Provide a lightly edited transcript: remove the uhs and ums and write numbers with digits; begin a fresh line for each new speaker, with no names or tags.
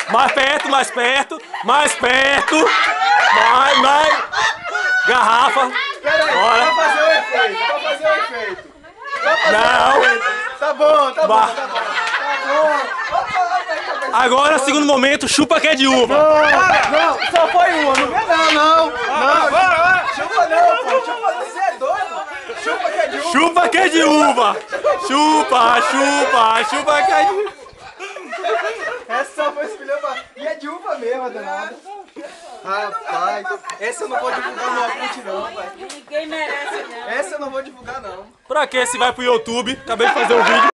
Mais perto, mais perto, mais perto. Mais. Garrafa.
Peraí,
Bora.
pra fazer o efeito, pra fazer o efeito.
Não.
Tá bom, tá bom,
Bah.
tá bom. Tá bom.
Agora, segundo momento, chupa que é de uva.
Não, só foi uma, não. Chupa não, pô, chupa não, você é doido. Chupa que é de uva.
Chupa que é de uva. Chupa que é de uva.
Essa só foi escolhida e é de uva mesmo, danada. Rapaz, essa eu não vou divulgar no Orkut não, velho.
Ninguém merece, não.
Essa eu não vou divulgar não.
Pra que se vai pro YouTube? Acabei de fazer um vídeo.